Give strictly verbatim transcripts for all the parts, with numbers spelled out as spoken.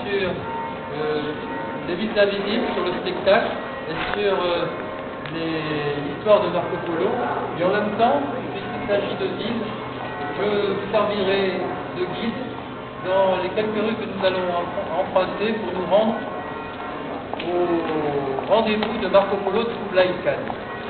sur euh, les villes invisibles, sur le spectacle et sur euh, l'histoire de Marco Polo. Et en même temps, puisqu'il s'agit de villes, je vous servirai de guide dans les quelques rues que nous allons emprunter pour nous rendre au rendez-vous de Marco Polo de Kublai Khan.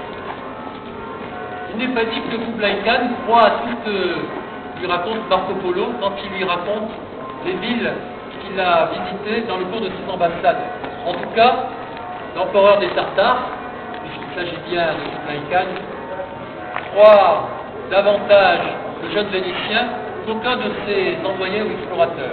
Il n'est pas dit que Kublai Khan croit à tout ce que lui raconte Marco Polo quand il lui raconte les villes qu'il a visitées dans le cours de ses ambassades. En tout cas, l'empereur des Tartares, puisqu'il s'agit bien de Kublai Khan, croit davantage le jeune Vénitien qu'aucun de ses envoyés ou explorateurs.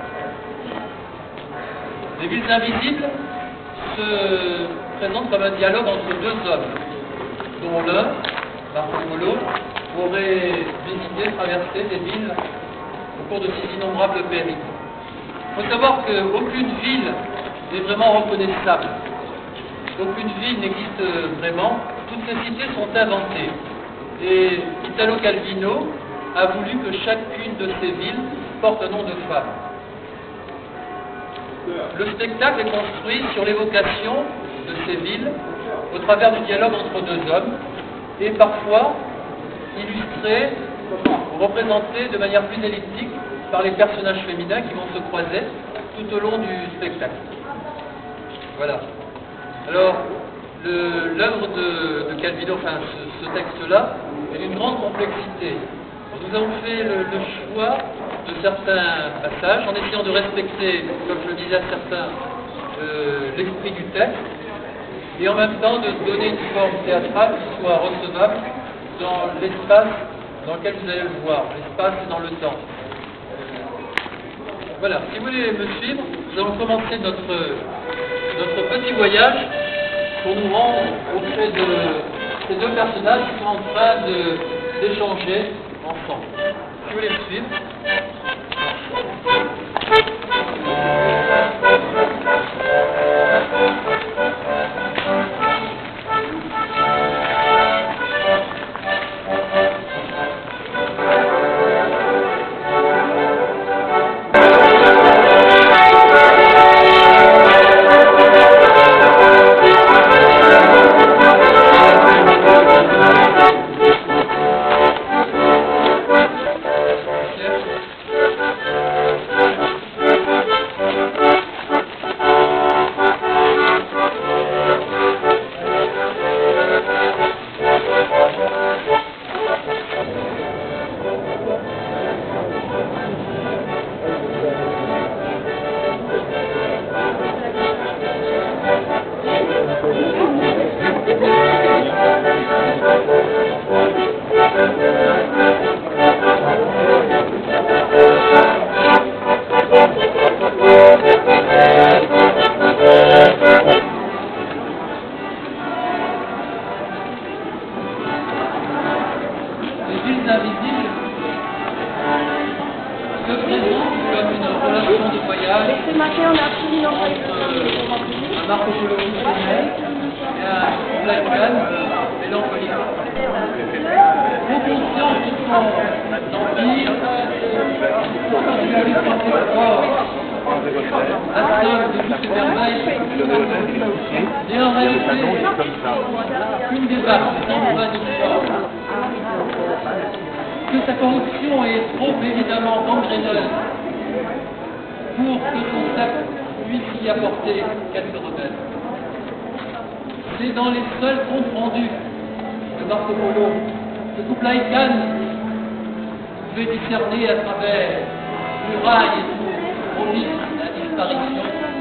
Les villes invisibles se présentent comme un dialogue entre deux hommes, dont l'un, Marco Polo, aurait visité, traversé des villes au cours de ses innombrables périples. Il faut savoir qu'aucune ville n'est vraiment reconnaissable. Aucune ville n'existe vraiment. Toutes les cités sont inventées. Et Italo Calvino a voulu que chacune de ces villes porte un nom de femme. Le spectacle est construit sur l'évocation de ces villes au travers du dialogue entre deux hommes et parfois illustré ou représenté de manière plus elliptique par les personnages féminins qui vont se croiser tout au long du spectacle. Voilà. Alors, l'œuvre de, de Calvino, enfin ce, ce texte-là, est d'une grande complexité. Nous avons fait le, le choix de certains passages en essayant de respecter, comme je le disais à certains, euh, l'esprit du texte et en même temps de donner une forme théâtrale qui soit recevable dans l'espace dans lequel vous allez le voir, l'espace et dans le temps. Voilà, si vous voulez me suivre, nous allons commencer notre, notre petit voyage pour nous rendre auprès de ces deux personnages qui sont en train d'échanger ensemble. Si vous voulez me suivre. Et en réalité, une des bases que sa corruption est trop évidemment gangréneuse pour que son peuple puisse y apporter quelques remèdes. C'est dans les seuls comptes rendus de Marco Polo que Kublai Khan pouvait discerner à travers murailles et tours promises la disparition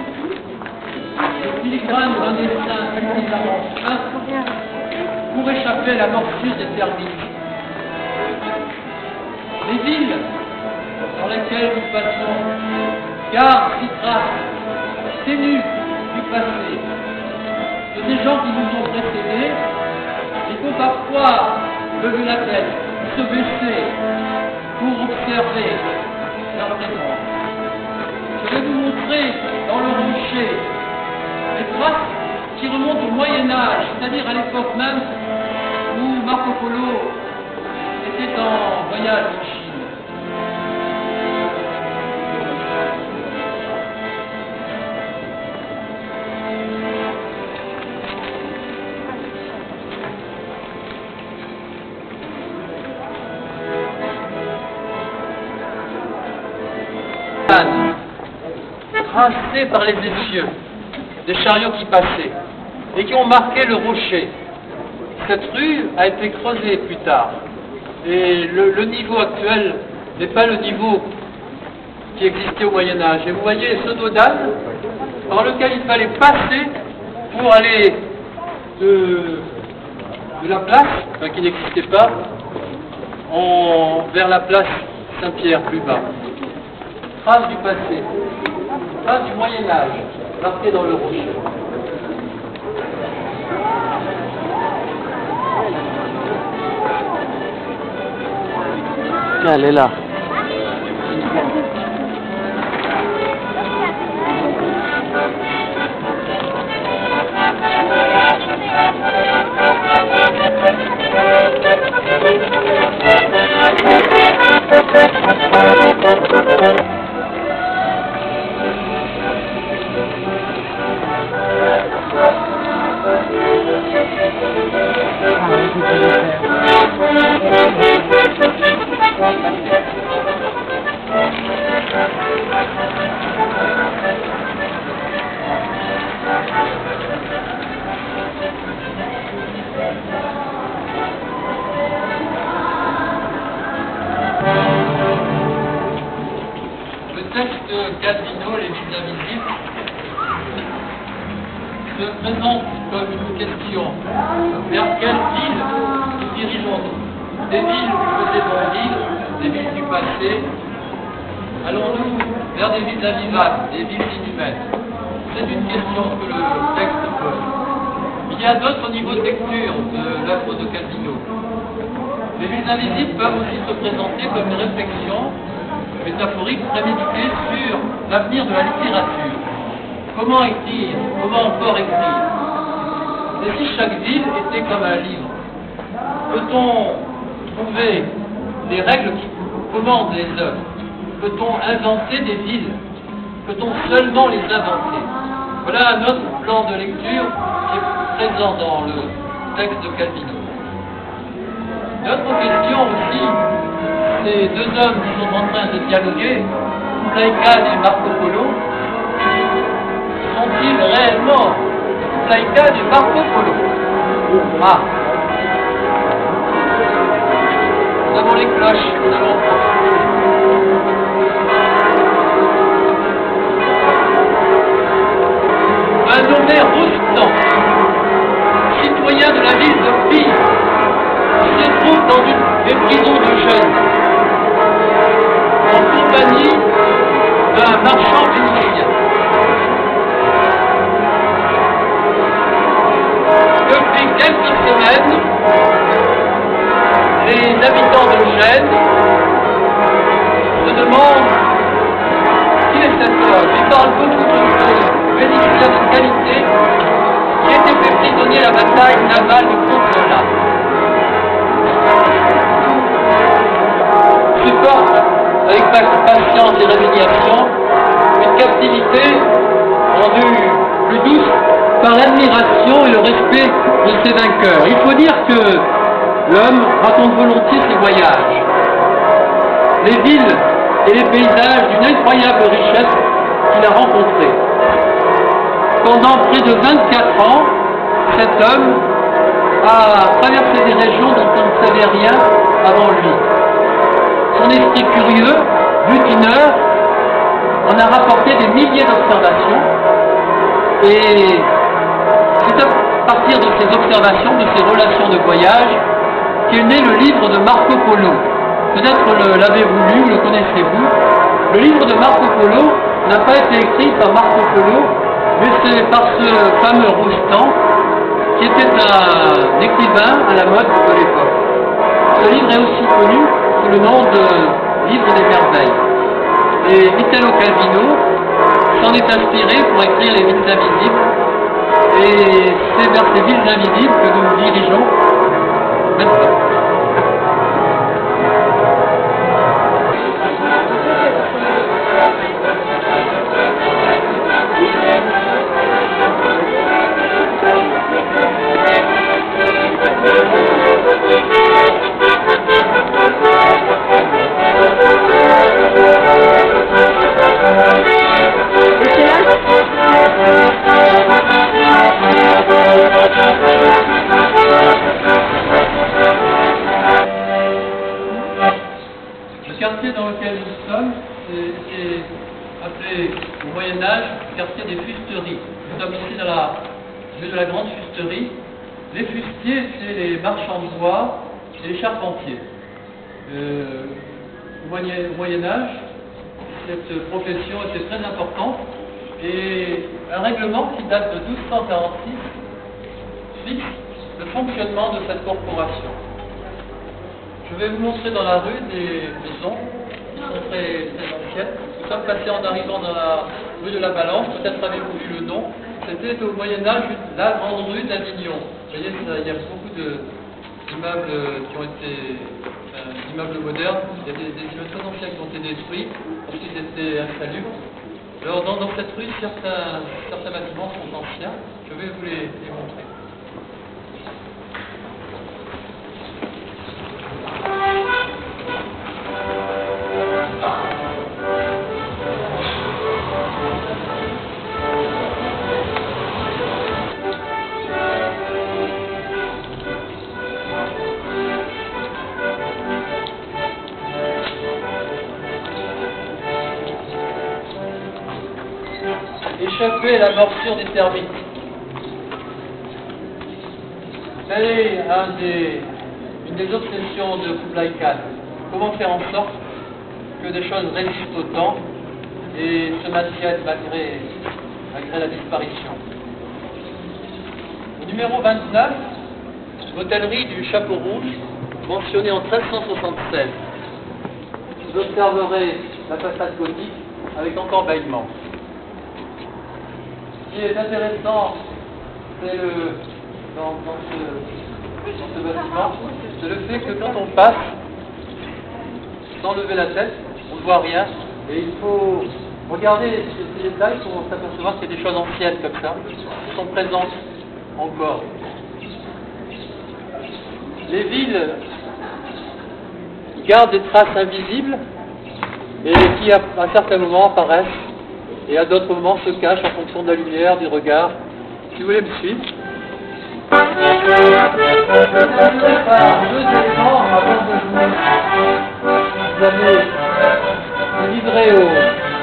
le filigrane d'un destin suffisamment fin pour échapper à la morsure des termites. Les villes dans lesquelles nous passons gardent ces traces ténues du passé, de des gens qui nous ont précédés. Il faut parfois lever la tête, se baisser pour observer la présence. Je vais vous montrer dans le rocher les traces qui remontent au Moyen-Âge, c'est-à-dire à l'époque même où Marco Polo était en voyage en Chine. tracés par les essieux des chariots qui passaient et qui ont marqué le rocher. Cette rue a été creusée plus tard et le, le niveau actuel n'est pas le niveau qui existait au Moyen-Âge. Et vous voyez ce dos d'âne par lequel il fallait passer pour aller de, de la place, enfin qui n'existait pas, en, vers la place Saint-Pierre plus bas. Trace du passé, trace du Moyen-Âge, marquée dans le rocher. Elle est là. Calvino, les villes invisibles, se présente comme une question. Vers quelle ville nous dirigeons-nous? Des villes où faisaient bon vivre, des villes du passé? Allons-nous vers des villes invivables, des villes inhumaines? C'est une question que le texte pose. Il y a d'autres niveaux de lecture de l'œuvre de Calvino. Les villes invisibles peuvent aussi se présenter comme une réflexion métaphorique préméditée sur l'avenir de la littérature. Comment écrire? Comment encore écrire? Et si chaque ville était comme un livre? Peut-on trouver des règles qui commandent les œuvres? Peut-on inventer des villes? Peut-on seulement les inventer? Voilà un autre plan de lecture qui est présent dans le texte de Calvino. Notre question aussi, ces deux hommes qui sont en train de dialoguer, Kublai Khan et Marco Polo, sont-ils réellement Kublai Khan et Marco Polo? Ah, nous avons les cloches, nous allons un nommé Roustan, citoyen de la ville de Pise, qui se trouve dans une des prisons de jeunes, en compagnie d'un marchand vénitien. Depuis quelques semaines, les habitants de Gênes se demandent qui est cet homme. Ils parlent beaucoup de ce vénitien de qualité qui était fait prisonnier à la bataille navale de Cortona. Supporte avec patience et résignation une captivité rendue plus douce par l'admiration et le respect de ses vainqueurs. Il faut dire que l'homme raconte volontiers ses voyages, les villes et les paysages d'une incroyable richesse qu'il a rencontrés. Pendant près de vingt-quatre ans, cet homme a traversé des régions dont on ne savait rien avant lui. Son esprit curieux, butineur, en a rapporté des milliers d'observations et c'est à partir de ces observations, de ces relations de voyage, qu'est né le livre de Marco Polo. Peut-être l'avez-vous lu, le connaissez-vous. Le livre de Marco Polo n'a pas été écrit par Marco Polo, mais c'est par ce fameux Roustan, qui était un écrivain à la mode de l'époque. Ce livre est aussi connu sous le nom de Livre des merveilles. Et Italo Calvino s'en est inspiré pour écrire Les villes invisibles. Et c'est vers ces villes invisibles que nous nous dirigeons maintenant. It's au Moyen-Âge, quartier des fusteries. Nous sommes ici dans la rue de la Grande Fusterie. Les fustiers, c'est les marchands de bois et les charpentiers. Euh, au Moyen-Âge, cette profession était très importante et un règlement qui date de douze cent quarante-six fixe le fonctionnement de cette corporation. Je vais vous montrer dans la rue des maisons qui sont très, très anciennes. Nous sommes passés en arrivant dans la rue de la Balance, peut-être avez-vous vu le nom. C'était au Moyen-Âge la grande rue d'Avignon. Vous voyez, ça, il y a beaucoup d'immeubles qui ont été, enfin, d'immeubles modernes. Il y a des, des immeubles très anciens qui ont été détruits parce qu'ils étaient insalubres. Alors dans, dans cette rue, certains, certains bâtiments sont anciens. Je vais vous les, les montrer. Échapper à la morsure des termites. C'est un des, une des obsessions de Kublai Khan. Comment faire en sorte que des choses résistent au temps et se maintiennent malgré, malgré la disparition. Au numéro vingt-neuf, l'hôtellerie du Chapeau Rouge, mentionnée en treize cent soixante-seize. Vous observerez la façade gothique avec encombraillement. Ce qui est intéressant, c'est le, dans, dans, ce, dans ce bâtiment, c'est le fait que quand on passe, sans lever la tête, on ne voit rien, et il faut regarder ces détails pour s'apercevoir qu'il y a des choses anciennes comme ça, qui sont présentes encore. Les villes gardent des traces invisibles, et qui à un certain moment apparaissent, et à d'autres moments se cachent en fonction de la lumière, du regard. Si vous voulez me suivre. Je vais faire deux éléments avant de vous amener vous livrer au...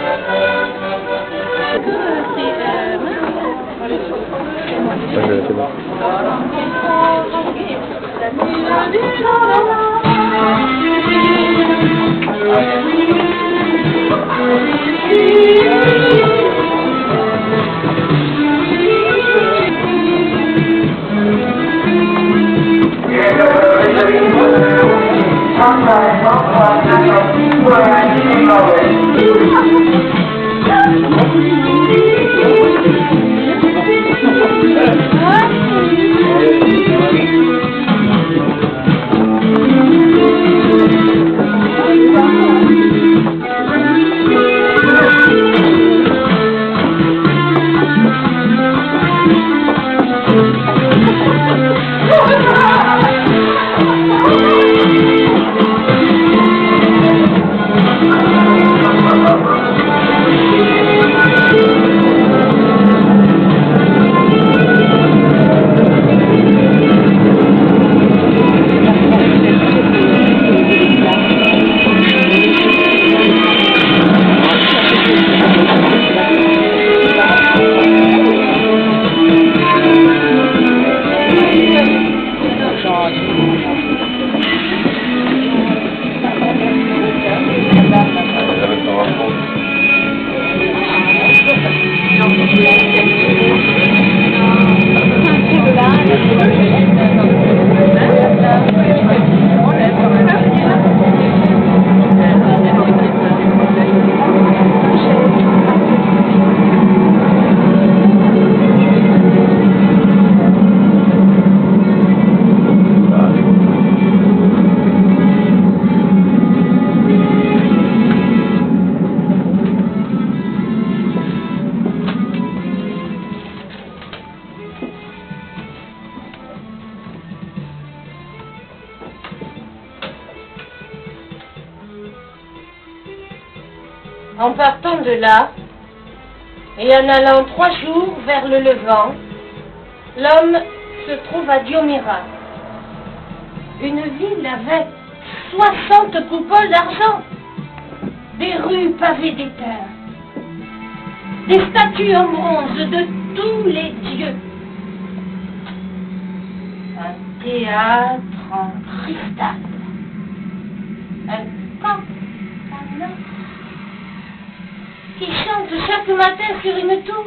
En partant de là, et en allant trois jours vers le Levant, l'homme se trouve à Diomira. Une ville avec soixante coupoles d'argent, des rues pavées d'étain, des statues en bronze de tous les dieux. Un théâtre en cristal. Un campana qui chante chaque matin sur une tour.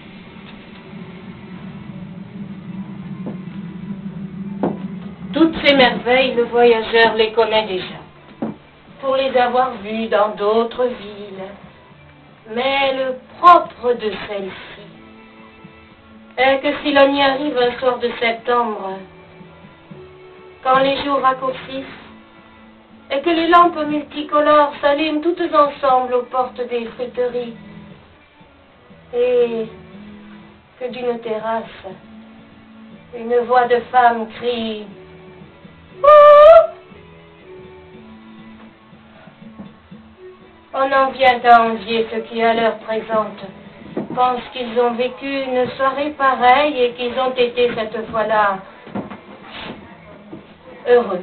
Toutes ces merveilles, le voyageur les connaît déjà, pour les avoir vues dans d'autres villes. Mais le propre de celle-ci est que si l'on y arrive un soir de septembre, quand les jours raccourcissent, et que les lampes multicolores s'allument toutes ensemble aux portes des fruiteries, et que d'une terrasse, une voix de femme crie « Ouh !» On en vient à envier ceux qui, à l'heure présente, pensent qu'ils ont vécu une soirée pareille et qu'ils ont été cette fois-là heureux.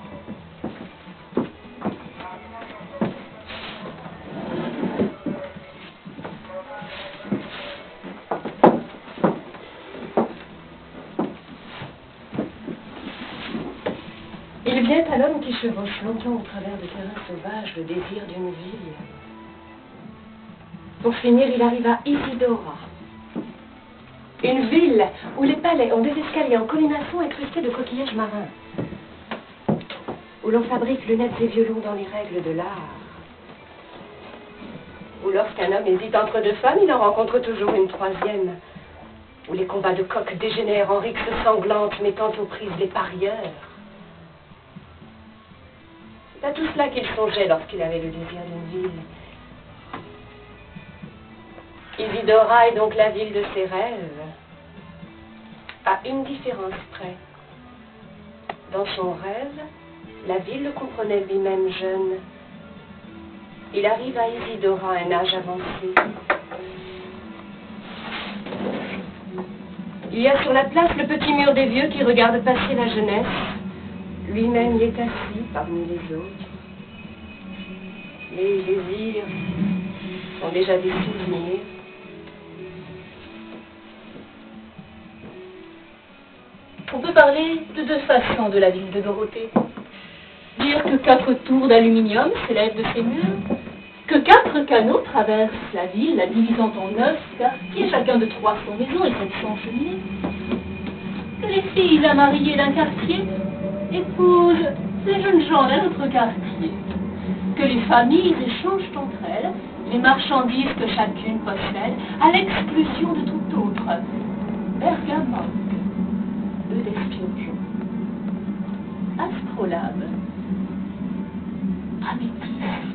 Il vient à l'homme qui chevauche longtemps au travers de terrains sauvages le désir d'une ville. Pour finir, il arrive à Isidora. Une ville où les palais ont des escaliers en colimaçon incrustés de coquillages marins. Où l'on fabrique lunettes et violons dans les règles de l'art. Où lorsqu'un homme hésite entre deux femmes, il en rencontre toujours une troisième. Où les combats de coqs dégénèrent en rixes sanglantes mettant aux prises les parieurs. C'est à tout cela qu'il songeait lorsqu'il avait le désir d'une ville. Isidora est donc la ville de ses rêves, à une différence près. Dans son rêve, la ville le comprenait lui-même jeune. Il arrive à Isidora à un âge avancé. Il y a sur la place le petit mur des vieux qui regarde passer la jeunesse. Lui-même y est assis parmi les autres. Les désirs sont déjà des souvenirs. On peut parler de deux façons de la ville de Dorothée. Dire que quatre tours d'aluminium s'élèvent de ses murs, que quatre canaux traversent la ville, la divisant en neuf quartiers, chacun de trois cents maisons et sept cents cheminées, que les filles à marier d'un quartier épousent les jeunes gens d'un autre quartier, que les familles échangent entre elles les marchandises que chacune possède, à l'exclusion de tout autre. Bergamote, œufs d'esturgeon, astrolabe, améthyste.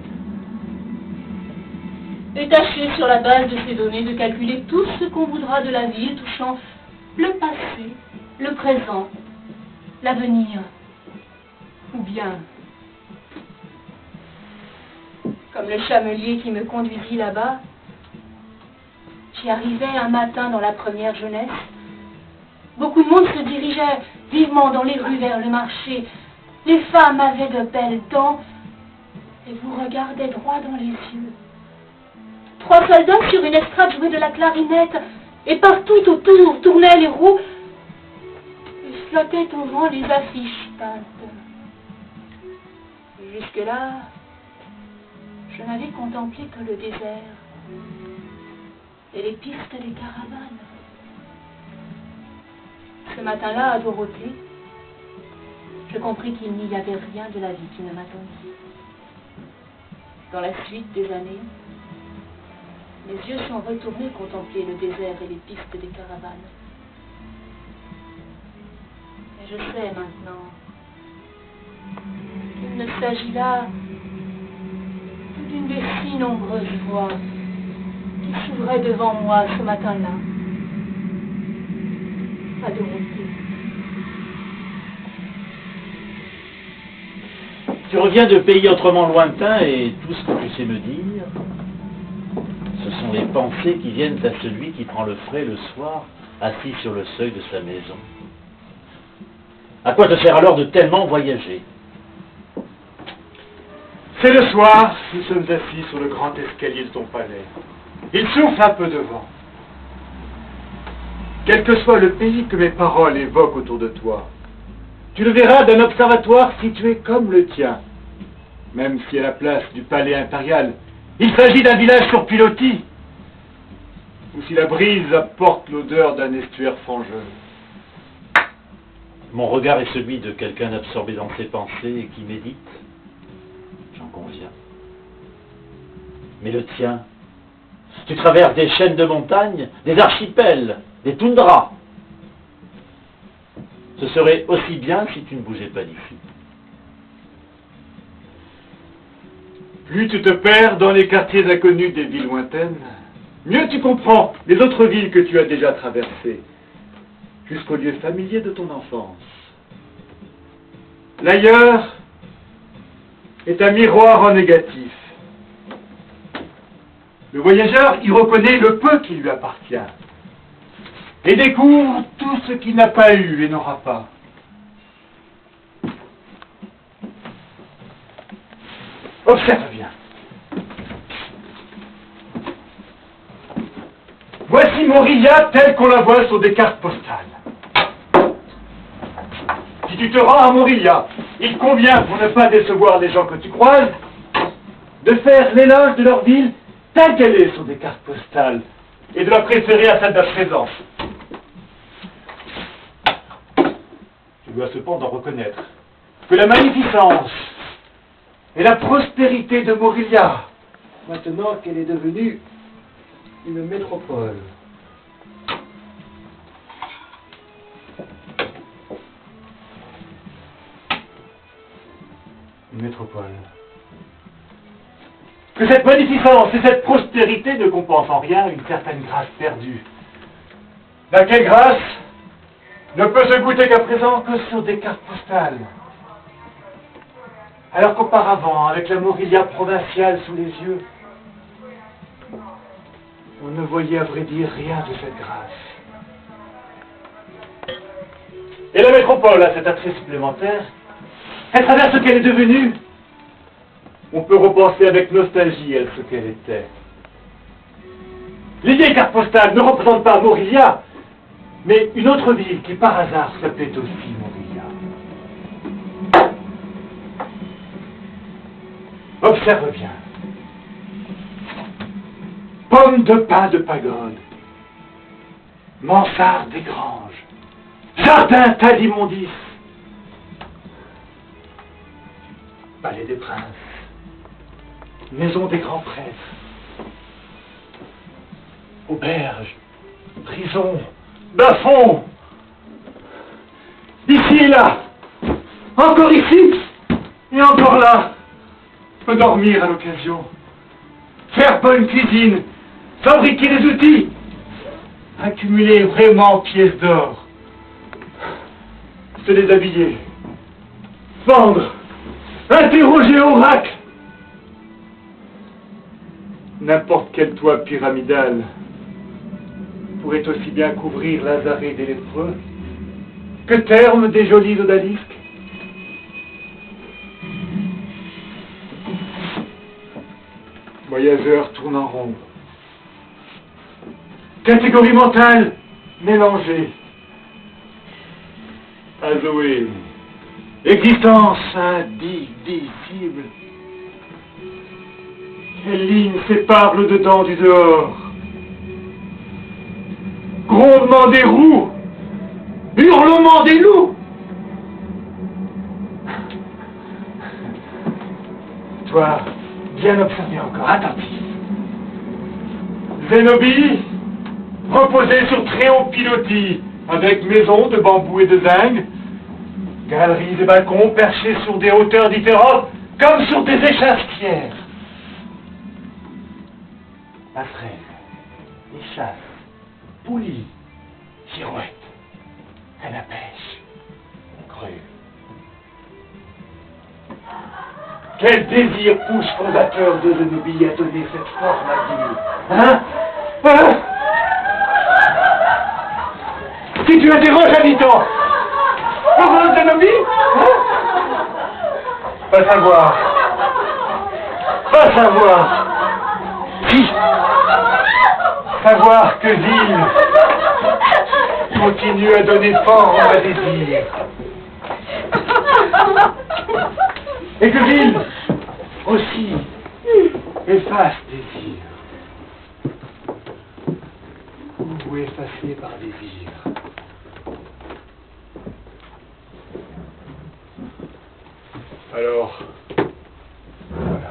Et tâchez sur la base de ces données de calculer tout ce qu'on voudra de la ville touchant le passé, le présent, l'avenir, ou bien, comme le chamelier qui me conduisit là-bas, j'y arrivais un matin dans la première jeunesse. Beaucoup de monde se dirigeait vivement dans les rues vers le marché. Les femmes avaient de belles dents et vous regardaient droit dans les yeux. Trois soldats sur une estrade jouaient de la clarinette et partout autour tournaient les roues et flottaient au vent les affiches peintes. Jusque-là, je n'avais contemplé que le désert et les pistes des caravanes. Ce matin-là, à Dorothée, je compris qu'il n'y avait rien de la vie qui ne m'attendait. Dans la suite des années, mes yeux sont retournés contempler le désert et les pistes des caravanes. Et je sais maintenant qu'il ne s'agit là que d'une des si nombreuses voies qui s'ouvraient devant moi ce matin-là, à Dorothée. Tu reviens de pays autrement lointains et tout ce que tu sais me dire, ce sont les pensées qui viennent à celui qui prend le frais le soir, assis sur le seuil de sa maison. À quoi te sert alors de tellement voyager? C'est le soir, nous sommes assis sur le grand escalier de ton palais. Il souffle un peu de vent. Quel que soit le pays que mes paroles évoquent autour de toi, tu le verras d'un observatoire situé comme le tien. Même si à la place du palais impérial, il s'agit d'un village sur pilotis, ou si la brise apporte l'odeur d'un estuaire fangeux. Mon regard est celui de quelqu'un absorbé dans ses pensées et qui médite, j'en conviens. Mais le tien, tu traverses des chaînes de montagnes, des archipels, des toundras. Ce serait aussi bien si tu ne bougeais pas d'ici. Plus tu te perds dans les quartiers inconnus des villes lointaines, mieux tu comprends les autres villes que tu as déjà traversées, jusqu'au lieu familier de ton enfance. L'ailleurs est un miroir en négatif. Le voyageur y reconnaît le peu qui lui appartient et découvre tout ce qu'il n'a pas eu et n'aura pas. Observe bien. Voici Moria telle qu'on la voit sur des cartes postales. Si tu te rends à Moria, il convient, pour ne pas décevoir les gens que tu croises, de faire l'éloge de leur ville telle qu'elle est sur des cartes postales et de la préférer à celle d'à présent. Tu dois cependant reconnaître que la magnificence et la prospérité de Moria, maintenant qu'elle est devenue une métropole. Une métropole. Que cette magnificence et cette prospérité ne compensent en rien une certaine grâce perdue. Laquelle grâce ne peut se goûter qu'à présent que sur des cartes postales. Alors qu'auparavant, avec la Moria provinciale sous les yeux, on ne voyait à vrai dire rien de cette grâce. Et la métropole a cet attrait supplémentaire. À travers ce qu'elle est devenue, on peut repenser avec nostalgie à ce qu'elle était. Les vieilles cartes postales ne représentent pas Moria, mais une autre ville qui par hasard s'appelait aussi Moria. Observe bien. Pommes de pin de pagode, mansardes des granges, jardins tas d'immondices, palais des princes, maison des grands prêtres, auberges, prisons, bas-fonds, ici et là, encore ici et encore là, peut dormir à l'occasion, faire bonne cuisine, fabriquer des outils, accumuler vraiment pièces d'or, se déshabiller, vendre, interroger oracle. N'importe quel toit pyramidal pourrait aussi bien couvrir Lazare des lépreux que Thermes des jolis odalisques. Voyageurs tournent en rond. Catégorie mentale mélangée. Azoé. Existence indivisible. Quelle ligne sépare le dedans du dehors? Grondement des roues. Hurlement des loups. Toi, bien observé encore, attentif. Zénobie, reposée sur très haut pilotis, avec maisons de bambou et de zinc, galeries et balcons perchés sur des hauteurs différentes, comme sur des échastières. Passerelles, échasses, poulies, girouettes, canne à pêche, grue. Quel désir pousse fondateur de Zénobie à donner cette forme à ville? Hein? Hein? Si tu interroges habitant, pourquoi Zénobie? Hein? Pas savoir. Pas savoir. Si. savoir que Ville continue à donner forme à désir. Et que Ville aussi efface désir. Ou effacé par désir. Alors, voilà.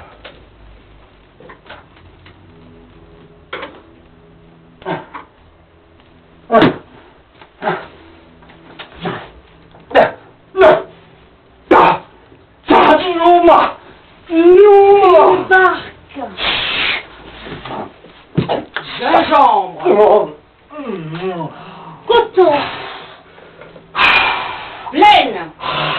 Gingembre, coton, laine,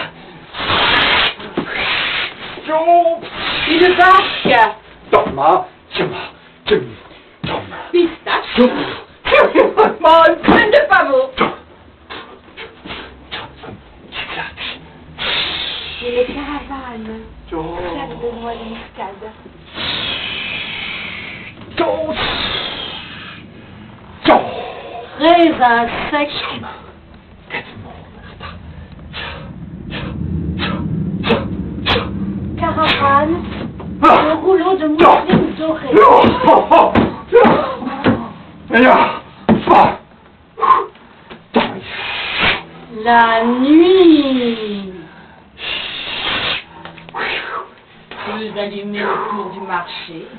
une barque, Dogma, Tchuma, Tchum, Tchum, pistache, Tchum, une graine de pavot, et les caravanes, fleurs de noix de muscade. Raisin sec, caravane, un rouleau de mousseline dorée. La nuit, feux allumés autour du marché.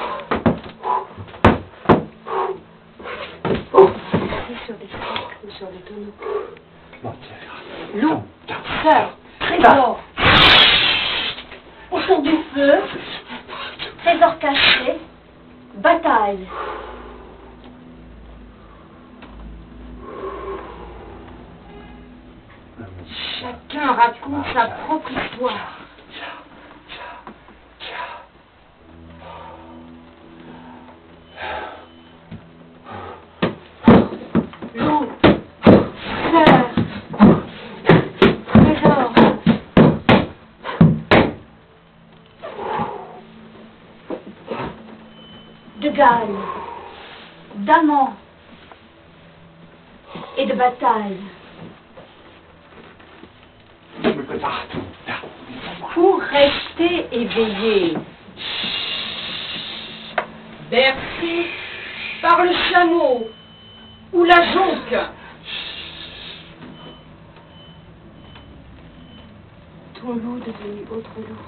Sur les sacs ou sur les tonneaux. Loup, sœur, trésor. Autour du feu, trésor caché, bataille. Chacun raconte sa propre histoire. Loup, sœur, trésor. De gagne, d'amant et de bataille. Pour rester éveillé, bercé par le chameau ou la jonque. Ton loup devenu autre loup.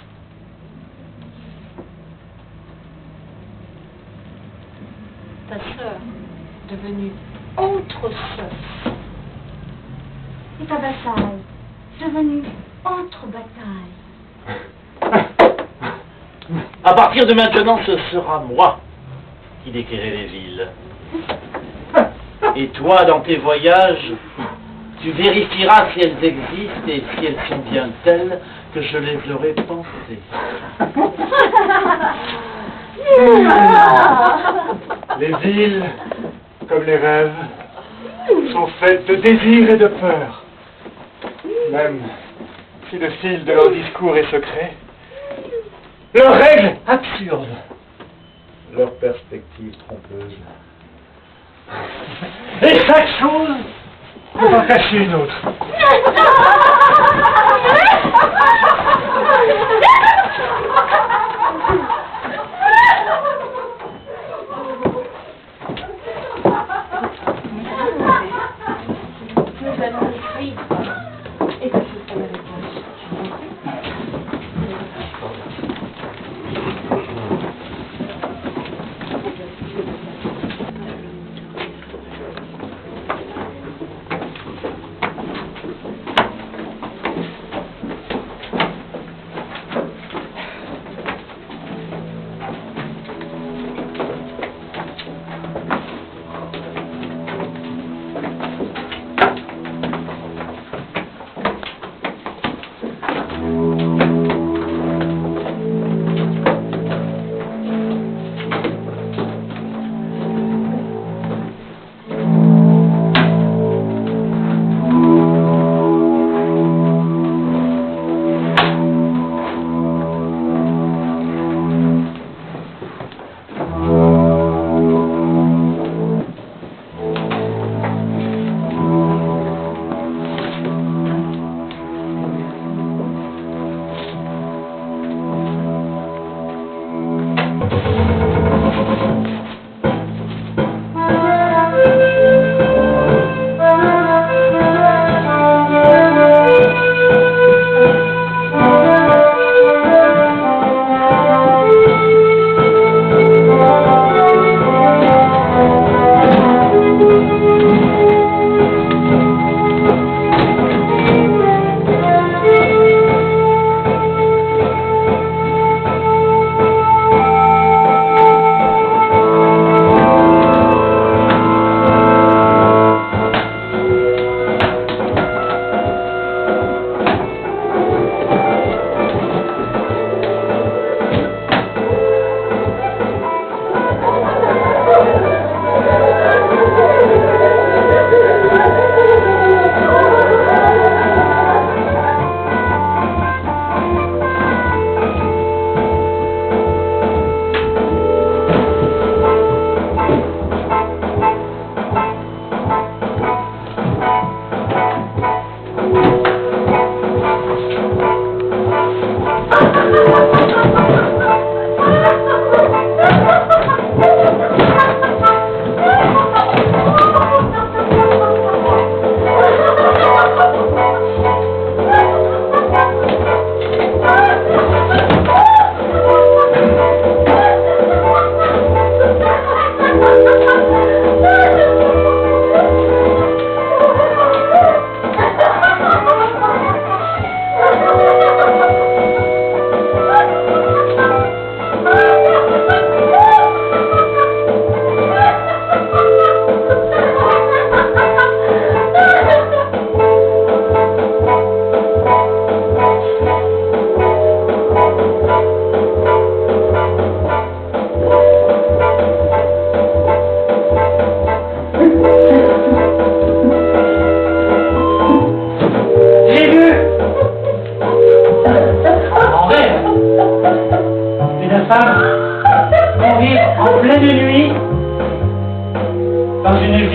Ta sœur devenue autre sœur. Et ta bataille devenue autre bataille. À partir de maintenant, ce sera moi qui décrirai les villes. Et toi, dans tes voyages, tu vérifieras si elles existent et si elles sont bien telles que je les aurais pensées. Les villes, comme les rêves, sont faites de désir et de peur. Même si le fil de leur discours est secret, leurs règles absurdes, leurs perspectives trompeuses. Et chaque chose peut en cacher une autre. Nous allons écrire et que ce soit la réponse.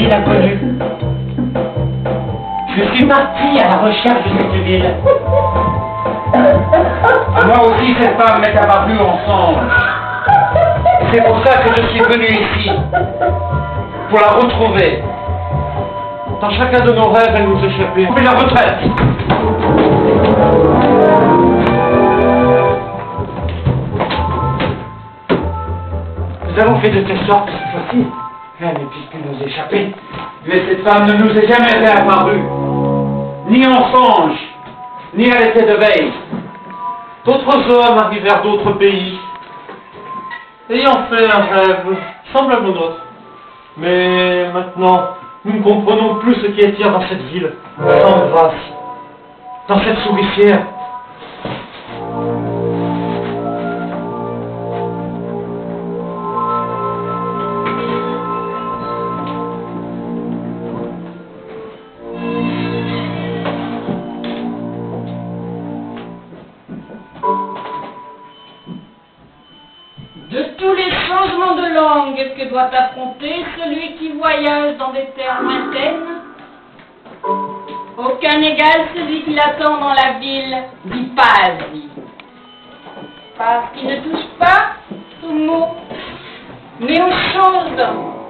ville inconnue. Je suis parti à la recherche de cette ville. Moi aussi, cette femme m'est apparue en songe. C'est pour ça que je suis venu ici, pour la retrouver. Dans chacun de nos rêves, elle nous échappait. On fait la retraite. Nous avons fait de telle sorte cette fois-ci, elle ne puisse plus nous échapper. Mais cette femme ne nous est jamais réapparue, ni en songe, ni à l'été de veille. D'autres hommes arrivèrent d'autres pays, Ayant fait un rêve semblable au nôtre. Mais maintenant, nous ne comprenons plus ce qui attire dans cette ville, sans grâce, dans cette souricière. De tous les changements de langue que doit affronter celui qui voyage dans des terres lointaines, aucun n'égale celui qui l'attend dans la ville d'Ipasi. Parce qu'il ne touche pas au mot, mais aux choses.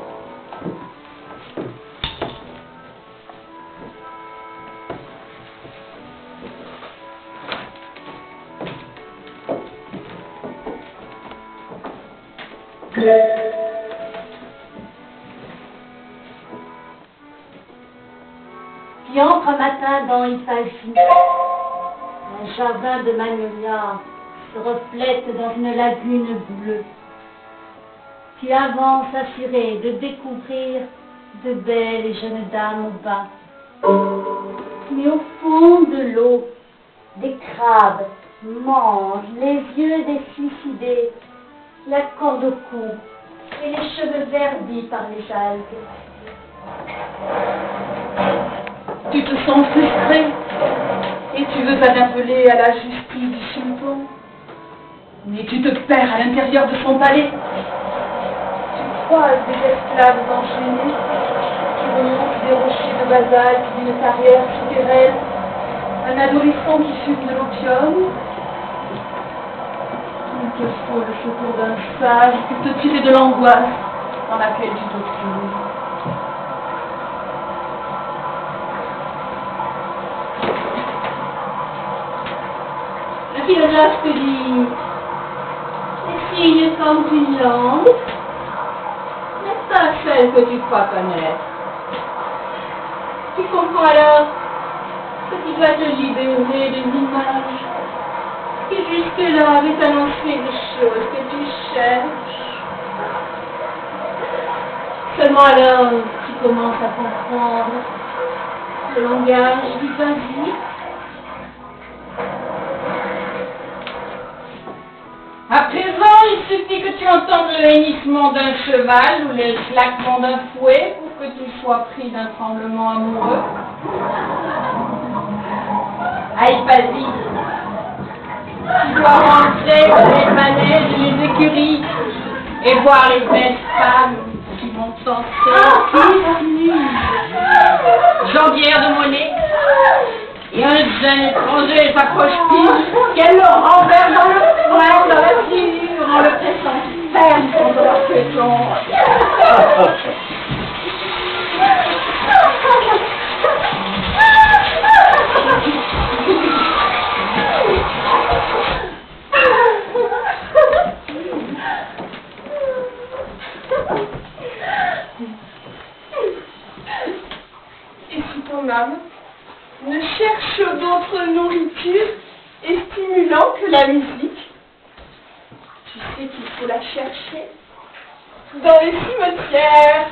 Qui entre un matin dans Ipasi. Un jardin de magnolias se reflète dans une lagune bleue. Qui avance assuré de découvrir de belles et jeunes dames au bas. Mais au fond de l'eau, des crabes mangent les yeux des suicidés, la corde au cou et les cheveux verdis par les algues. Tu te sens frustré et tu veux t'appeler à la justice du sultan. Mais tu te perds à l'intérieur de son palais. Tu croises des esclaves enchaînés qui remontent des rochers de basalte d'une carrière souterraine, un adolescent qui fume de l'opium. Il te faut le secours d'un sage pour te tirer de l'angoisse dans laquelle tu te trouves. Le philosophe te dit, les signes comme une langue, n'est pas celle que tu crois connaître. Tu comprends alors que tu dois te libérer des images qui jusque-là avaient annoncé les choses que tu cherches. Seulement alors, tu commences à comprendre le langage du basique. À présent, il suffit que tu entendes le hennissement d'un cheval ou le claquement d'un fouet pour que tu sois pris d'un tremblement amoureux. À Ipasi, tu dois rentrer dans les manèges et les écuries et voir les belles femmes qui vont danser. Jambière de monnaie. Et un jeune étranger s'approche-t-il, qu'elle le renverse dans le poing, dans la figure, en le pressant ferme contre leur feuilleton. Et si ton âme ne cherche d'autre nourriture et stimulant que la musique, tu sais qu'il faut la chercher dans les cimetières.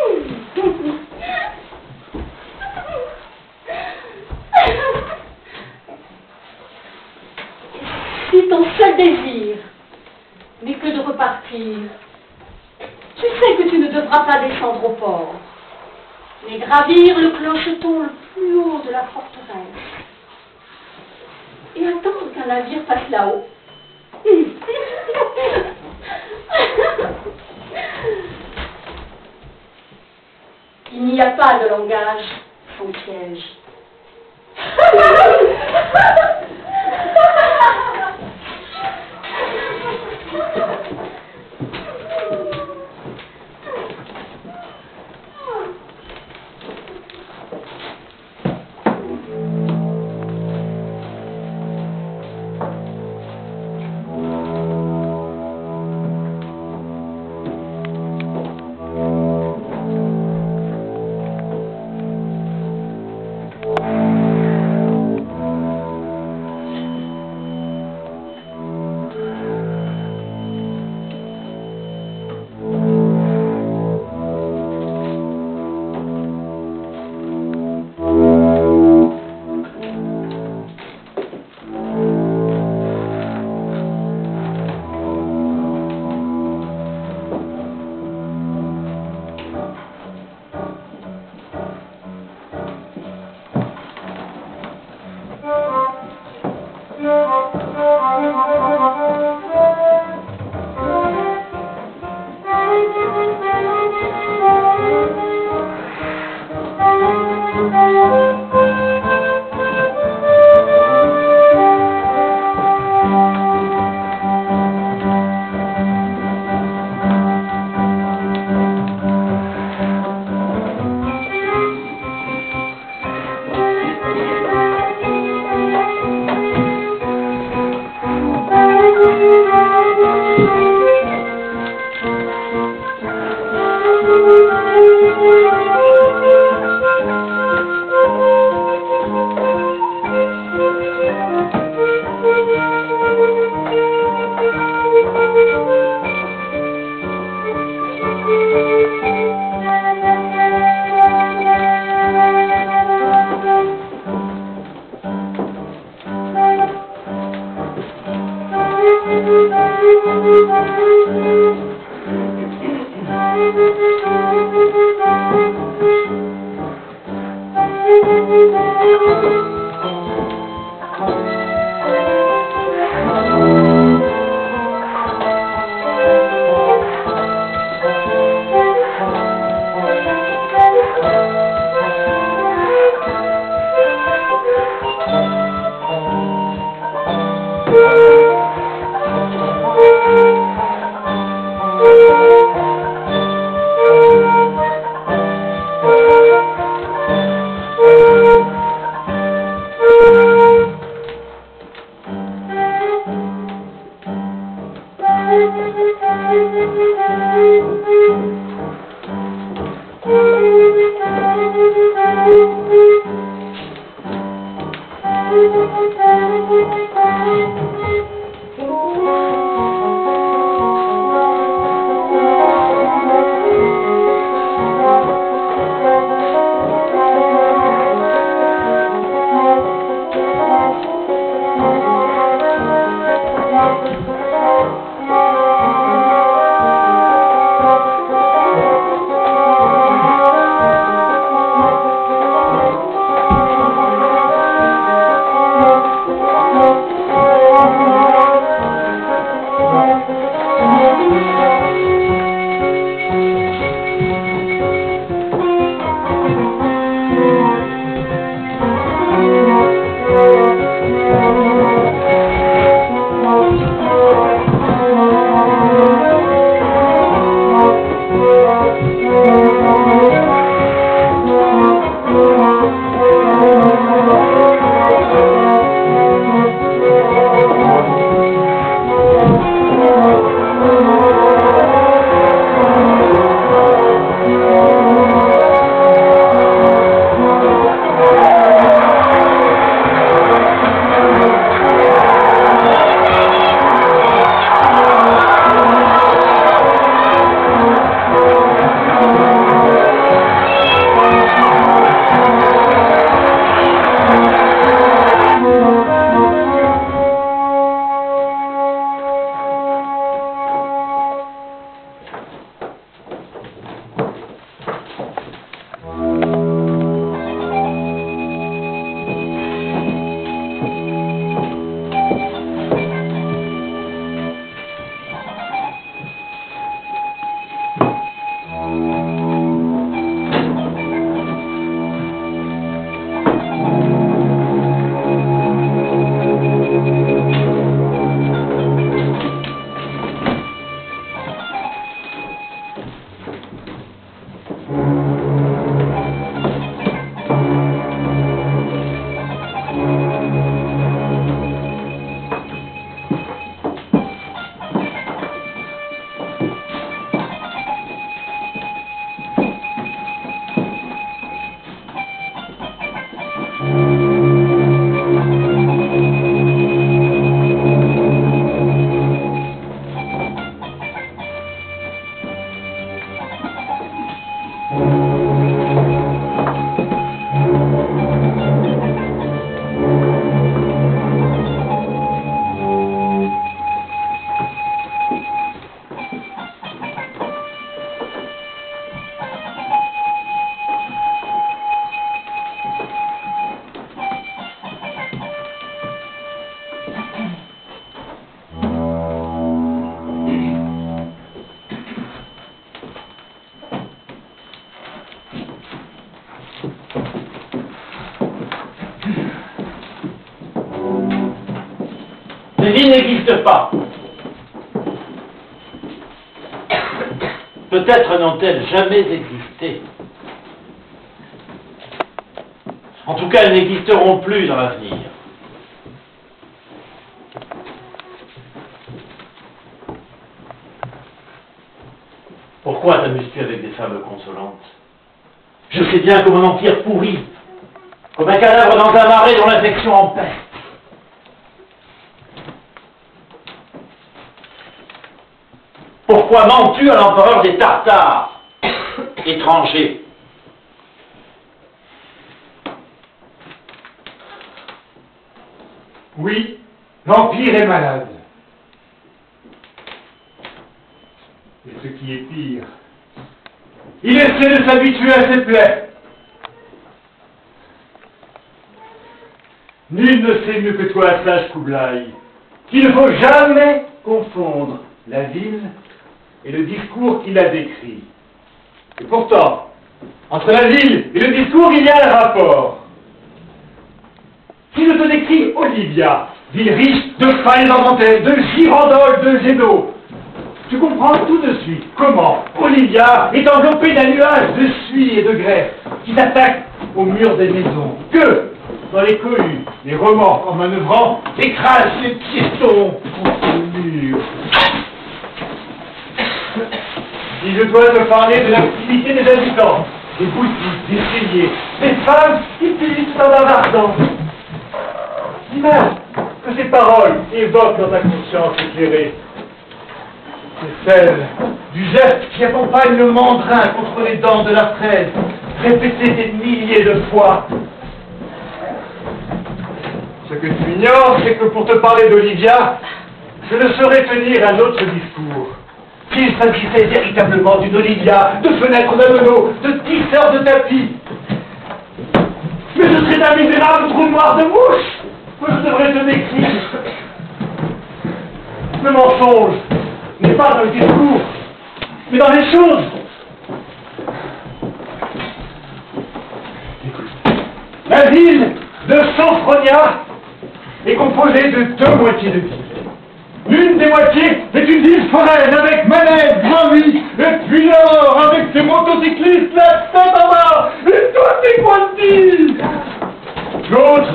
Si ton seul désir n'est que de repartir, tu sais que tu ne devras pas descendre au port, mais gravir le clocheton le plus haut de la forteresse et attendre qu'un navire passe là-haut. Il n'y a pas de langage sans piège. villes n'existent pas. Peut-être n'ont-elles jamais existé. En tout cas, elles n'existeront plus dans l'avenir. Pourquoi t'amuses-tu avec des fables consolantes? Je sais bien que mon empire pourrit, comme un cadavre dans un marais dont l'infection empeste. Pourquoi mens-tu à l'empereur des Tartares, étranger? Oui, l'Empire est malade. Et ce qui est pire, il essaie de s'habituer à ses plaies. Nul ne sait mieux que toi, sage Kublai, qu'il ne faut jamais confondre la ville et le discours qu'il a décrit. Et pourtant, entre la ville et le discours, il y a un rapport. Si je te décris Olivia, ville riche de paille dentelle, de girandoles, de jets d'eau, tu comprends tout de suite comment Olivia est enveloppée d'un nuage de suie et de grès qui s'attaque aux murs des maisons, que, dans les cohues, les remorques en manœuvrant écrasent les piétons contre le mur. Si je dois te parler de l'activité des habitants, des boutiques, des celliers, des femmes qui pilissent en bavardant, dis-moi que ces paroles évoquent dans ta conscience éclairée. C'est celle du geste qui accompagne le mandrin contre les dents de la fraise, répété des milliers de fois. Ce que tu ignores, c'est que pour te parler d'Olivia, je ne saurais tenir un autre discours. S'il s'agissait véritablement d'une Olivia, de fenêtres d'ameneaux, de tisseurs de tapis. Mais ce serait un misérable trou noir de mouche que je devrais te décrire. Le mensonge n'est pas dans le discours, mais dans les choses. La ville de Sophronia est composée de deux moitiés de ville. L'une des moitiés est une ville foraine avec manège, gravit, et puis alors avec ses motocyclistes la tête en bas et tous ses quantis. L'autre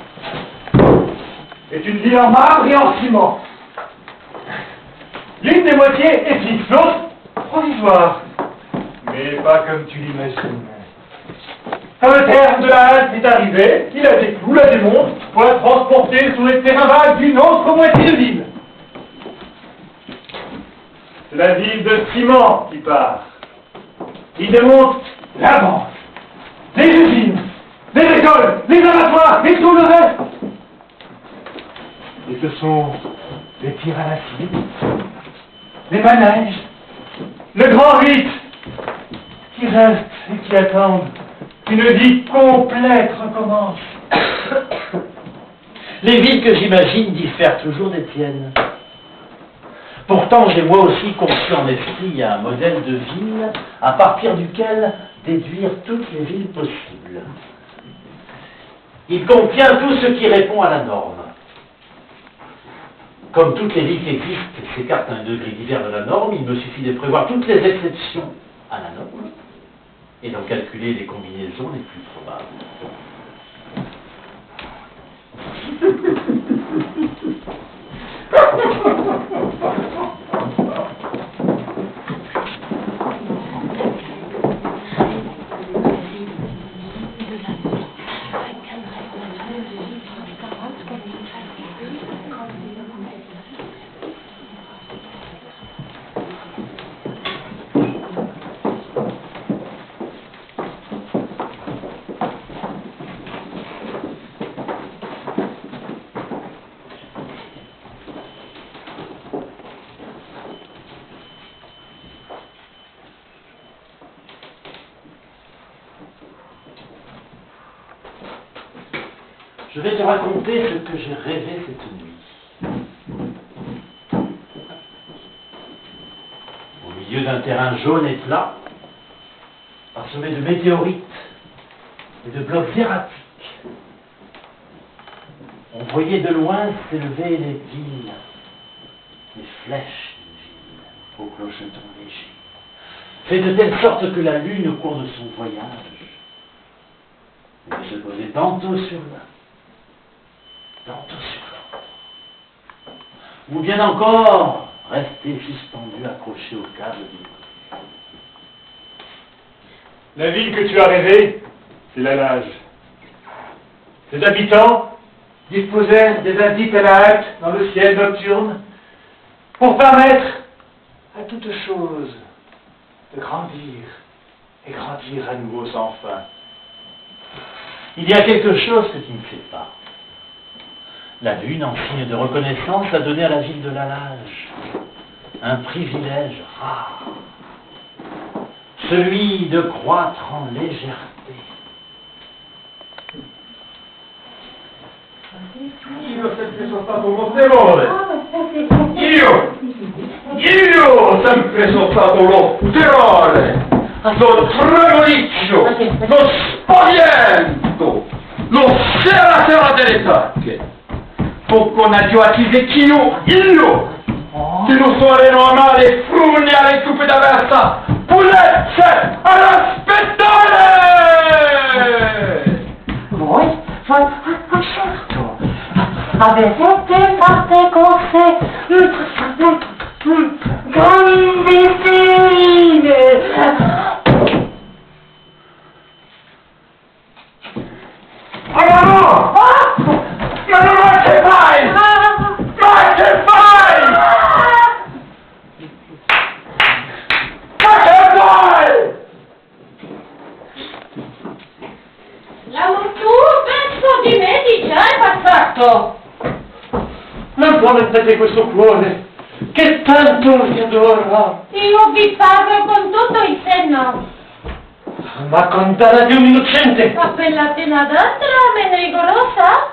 est une ville en marbre et en ciment. L'une des moitiés est fixe, l'autre provisoire, mais pas comme tu l'imagines. Quand le terme de la halte est arrivé, il a des clous, la démonte, pour la transporter sur les terrains vagues d'une autre moitié de ville. C'est la ville de ciment qui part. Il démonte la banque, les usines, les écoles, les abattoirs et tout le reste. Et ce sont les tirs à la cible, les manèges, le grand rite qui restent et qui attendent qu'une vie complète recommence. Les villes que j'imagine diffèrent toujours des tiennes. Pourtant, j'ai moi aussi conçu en esprit un modèle de ville à partir duquel déduire toutes les villes possibles. Il contient tout ce qui répond à la norme. Comme toutes les villes qui existent s'écartent à un degré divers de la norme, il me suffit de prévoir toutes les exceptions à la norme et d'en calculer les combinaisons les plus probables. Je vais te raconter ce que j'ai rêvé cette nuit. Au milieu d'un terrain jaune et plat, parsemé de météorites et de blocs erratiques, On voyait de loin s'élever les villes, les flèches d'une ville, au clocheton léger, fait de telle sorte que la lune, au cours de son voyage, elle se posait tantôt sur l'un, tantôt sur l'autre, ou bien encore restait suspendue, accrochée au câble d'une côté. La ville que tu as rêvée, c'est la Lage. Ses habitants disposaient des adipélates dans le ciel nocturne pour permettre à toute chose de grandir et grandir à nouveau sans fin. Il y a quelque chose que tu ne sais pas. La lune, en signe de reconnaissance, a donné à la ville de la Lage un privilège rare, celui de croître en légèreté. Io sempre sono stato lotterone! Io! Io sempre sono stato lotterone! Lo tremoliccio! Lo spavento! Lo seratore delle tacche! Poco nagioatize chino! Io! Ti lo suonerò a male frugni alle cupe d'aversa! Pulezze all'aspettare! Voi? Voi? Ah, certo! Avete fatte cose grandissime! Allora! Ma allora che fai? Ma che fai? Ma che fai? La tu penso di me di già è passato! Non tormentate questo cuore, che tanto vi adora! Io vi parlo con tutto il senno! Ma condanna di un innocente! Appellate un'altra, meno rigorosa?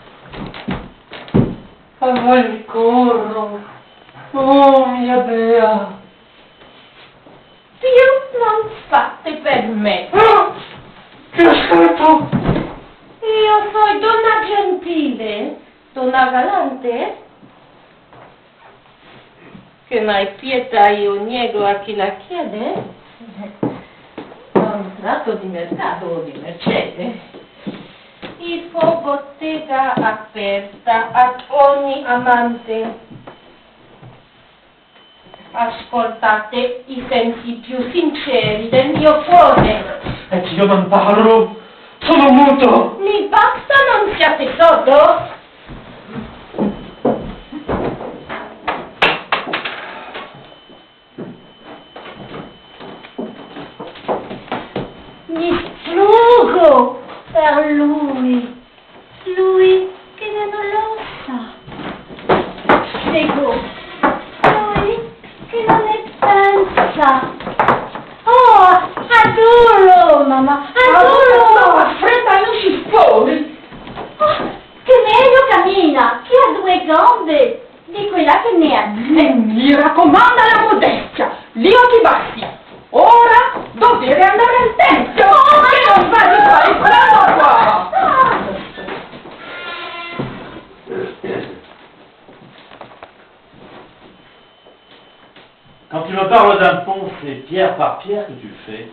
A voi ricorro, oh mia Dea! Più non fate per me! Oh, che ascolto! Io sono donna gentile, donna galante, che mai pietà io nego a chi la chiede, a un tratto di mercato o di mercede. Il fo bottega aperta ad ogni amante. Ascoltate i sensi più sinceri del mio cuore. E io non parlo, sono muto! Mi basta non siate sordo? Mi sfrugo per lui, lui che non lo sa. Seguo, lui che non ne pensa. Oh, adoro, mamma, adoro! Ma fretta, non si fuori! Oh, che meglio cammina, che ha due gambe di quella che ne ha tre. Mi raccomanda la modestia, gli occhi bassi. Ora dovete andare al tempio, Oh, che non fate fare strada qua! Quand tu me parles d'un pont, c'est pierre par pierre que tu le fais.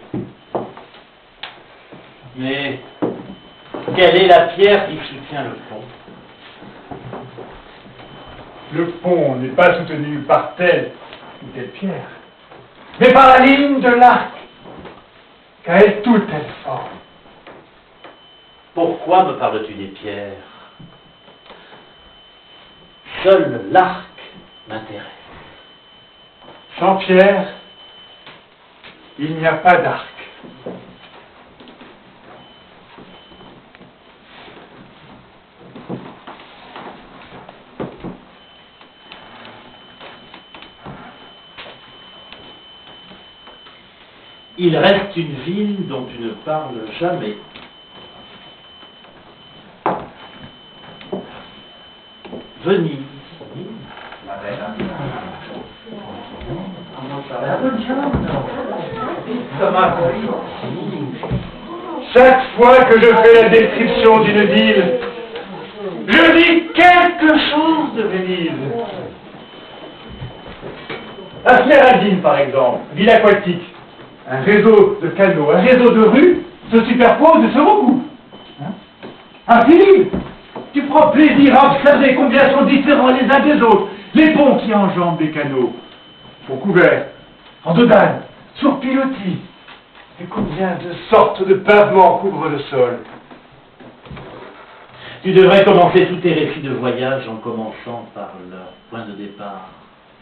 Mais quelle est la pierre qui soutient le pont? Le pont n'est pas soutenu par telle ou telle pierre, mais par la ligne de l'arc, car elle toute elle forme. Pourquoi me parles-tu des pierres? Seul l'arc m'intéresse. Sans pierre, il n'y a pas d'arc. Il reste une ville dont tu ne parles jamais. Venise. Chaque fois que je fais la description d'une ville, Je dis quelque chose de Venise. La Smeraldine, par exemple, ville aquatique. Un réseau de canaux, un réseau de rues se superposent et se recoupent. Hein? Un Philippe, tu prends plaisir à observer combien sont différents les uns des autres les ponts qui enjambent les canaux. Ponts couverts, en dodane, sur pilotis. Et combien de sortes de pavements couvrent le sol. Tu devrais commencer tous tes récits de voyage en commençant par leur point de départ.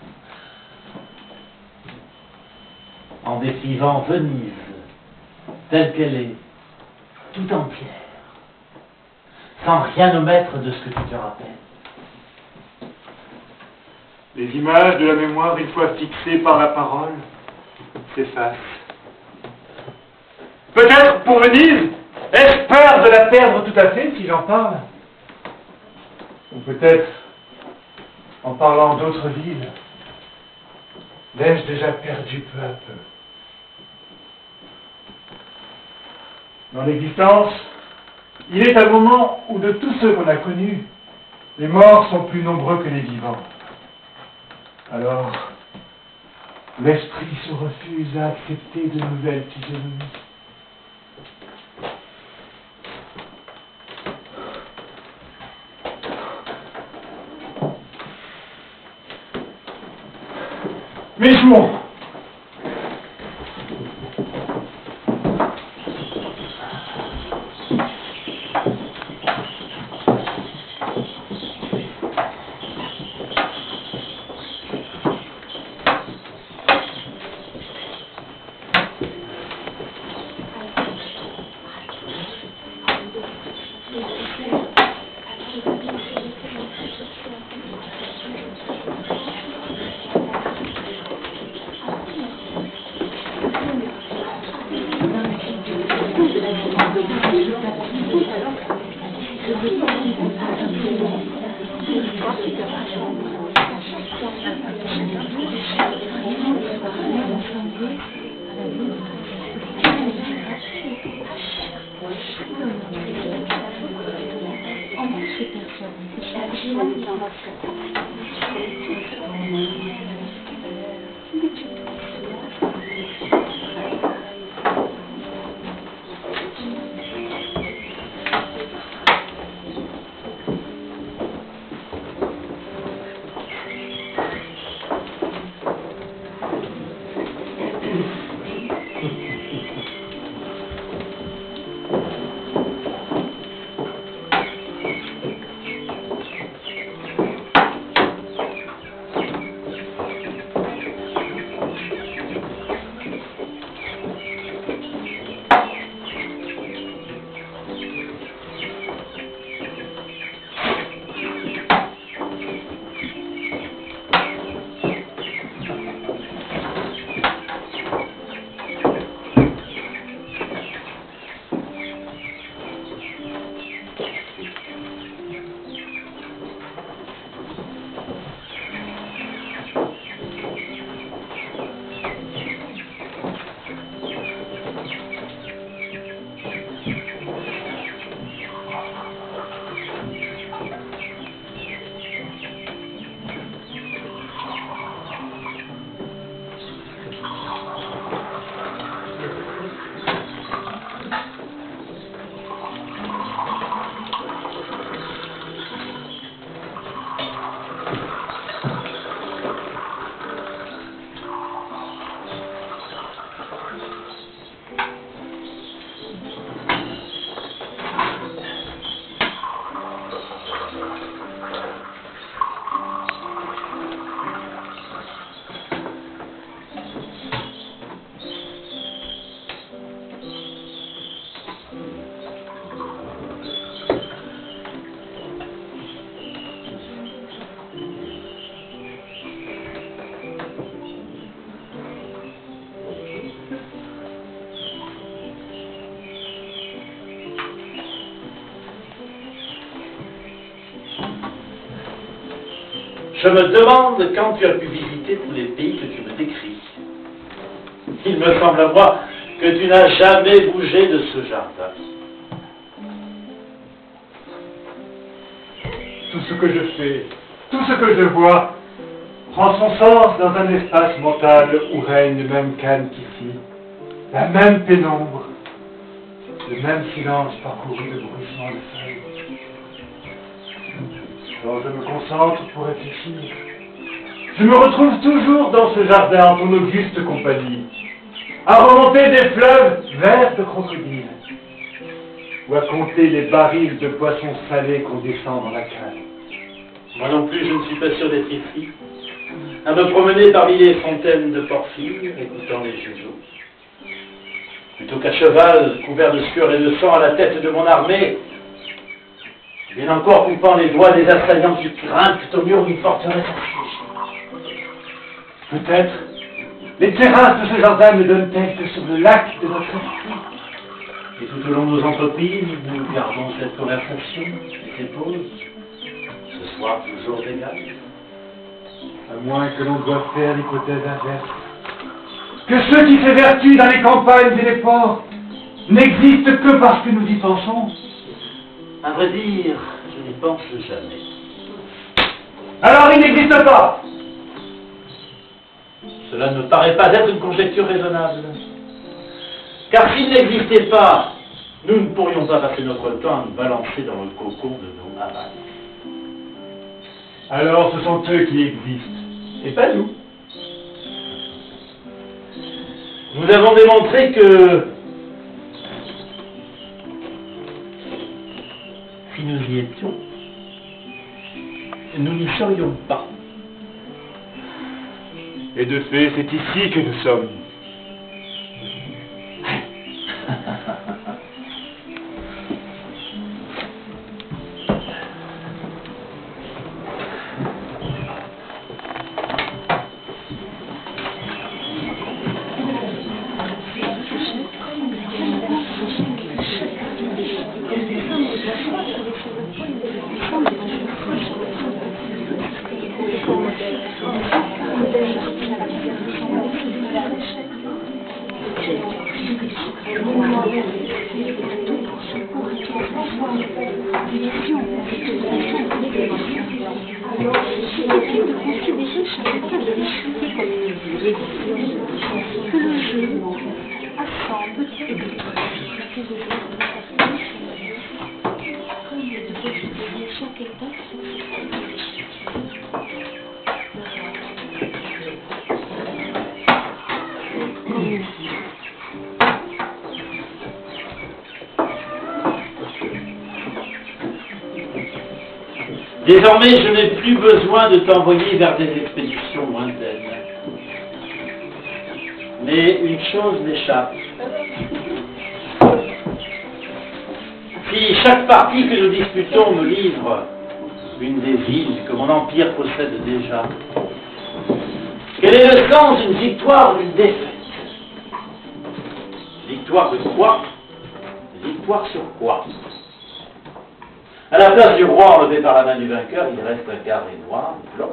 En décrivant Venise, telle qu'elle est, tout entière, sans rien omettre de ce que tu te rappelles. Les images de la mémoire, une fois fixées par la parole, s'effacent. Peut-être pour Venise, ai-je peur de la perdre tout à fait si j'en parle? Ou peut-être, en parlant d'autres villes, l'ai-je déjà perdu peu à peu? Dans l'existence, il est un moment où de tous ceux qu'on a connus, les morts sont plus nombreux que les vivants. Alors, l'esprit se refuse à accepter de nouvelles physionomies. Mais jouons! Je me demande quand tu as pu visiter tous les pays que tu me décris. Il me semble à moi que tu n'as jamais bougé de ce jardin. tout ce que je fais, tout ce que je vois, prend son sens dans un espace mental où règne le même calme qu'ici, la même pénombre, le même silence parcouru de bruissements de feuilles. Quand je me concentre pour réfléchir, je me retrouve toujours dans ce jardin en ton auguste compagnie, à remonter des fleuves verts de crocodiles, ou à compter les barils de poissons salés qu'on descend dans la cale. Moi non plus, je ne suis pas sûr d'être ici, à me promener parmi les fontaines de porphyre, écoutant les jeux d'eau. Plutôt qu'à cheval, couvert de sueur et de sang à la tête de mon armée, bien encore coupant les doigts des assaillants qui grimpent au mur d'une forteresse assiégée. Peut-être les terrasses de ce jardin me donnent-elles que sur le lac de notre esprit. Et tout au long de nos entreprises, nous gardons cette conversation et ces pauses, ce soir toujours égal. À moins que l'on doive faire l'hypothèse inverse, que ceux qui s'évertuent dans les campagnes et les ports n'existent que parce que nous y pensons. À vrai dire, je n'y pense jamais. Alors il n'existe pas. Cela ne me paraît pas être une conjecture raisonnable. Car s'il n'existait pas, nous ne pourrions pas passer notre temps à nous balancer dans le cocon de nos avales. Alors ce sont eux qui existent, et pas nous. Nous avons démontré que si nous y étions, nous n'y serions pas. Et de fait, c'est ici que nous sommes. Désormais, je n'ai plus besoin de t'envoyer vers des expéditions lointaines. Mais une chose m'échappe. Si chaque partie que nous disputons me livre une des villes que mon empire possède déjà, quel est le sens d'une victoire ou d'une défaite? Victoire de quoi? Victoire sur quoi? À la place du roi enlevé par la main du vainqueur, il reste un carré noir, blanc.